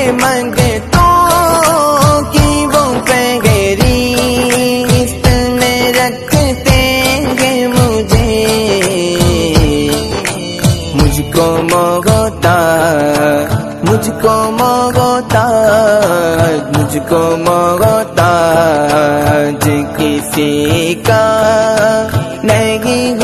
मंगतों की वो फहरिस्त में रखते हैं मुझे। मुझको मोहताज किसी का नहीं